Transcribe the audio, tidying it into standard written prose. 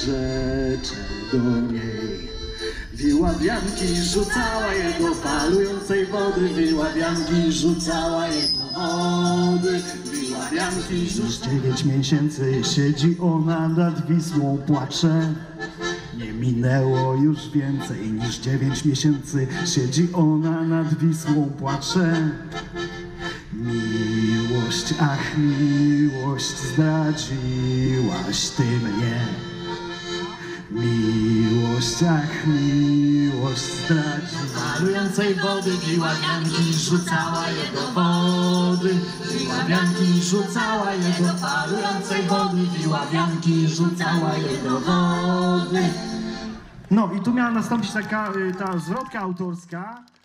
rzeczy do niej. Wiła wianki, rzucała jego falującej wody. Wiła wianki, rzucała jego wody. Wiła wianki, już 9 miesięcy siedzi ona nad Wisłą, płacze. Nie minęło już więcej niż 9 miesięcy siedzi ona nad Wisłą, płacze. Miłość, ach miłość, zdradziłaś ty mnie. Miłość, ach miłość, zdradziłaś. Falującej wody wiła wianki, rzucała jego wody. Wiła wianki, rzucała jego falującej wody. Wiła wianki, rzucała jego wody. No i tu miała nastąpić taka ta zwrotka autorska.